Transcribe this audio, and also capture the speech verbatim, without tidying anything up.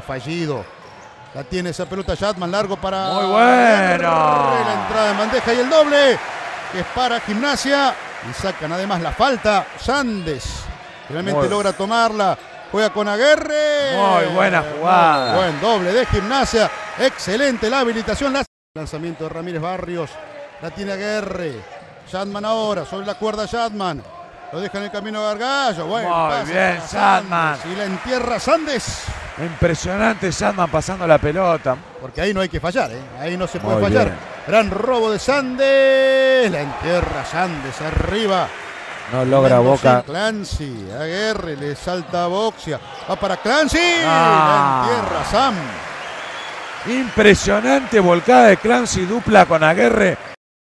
fallido. La tiene esa pelota Yatman, largo para... Muy bueno. La entrada en bandeja y el doble, que es para Gimnasia. Y sacan además la falta. Sandes finalmente Muy logra tomarla. Juega con Aguerre. Muy buena jugada. Muy buen doble de Gimnasia. Excelente la habilitación. La... Lanzamiento de Ramírez Barrios. La tiene Aguerre. Yatman ahora, sobre la cuerda Yatman. Lo deja en el camino de Gargallo. Buen Muy pase bien, para Yatman. Y la entierra Sandes. Impresionante Yatman pasando la pelota. Porque ahí no hay que fallar, ¿eh? Ahí no se puede Muy fallar. bien. Gran robo de Sandes. La entierra Sandes arriba. No logra Boca. Clancy, Aguerre, le salta a Boxia. Va para Clancy. Ah. La entierra Sam. Impresionante volcada de Clancy, dupla con Aguerre.